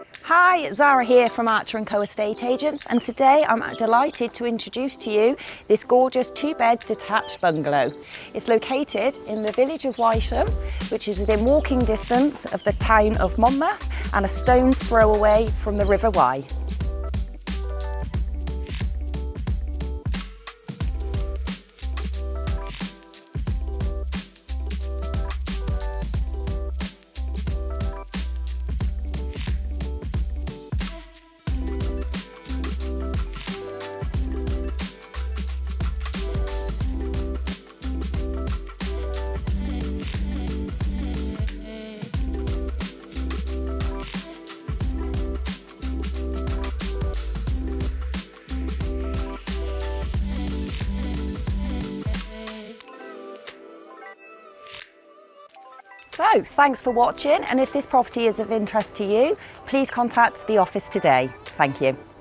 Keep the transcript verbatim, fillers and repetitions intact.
Hi, Zara here from Archer and Co Estate Agents, and today I'm delighted to introduce to you this gorgeous two-bed detached bungalow. It's located in the village of Wysham, which is within walking distance of the town of Monmouth and a stone's throw away from the River Wye. So, thanks for watching, and if this property is of interest to you, please contact the office today. Thank you.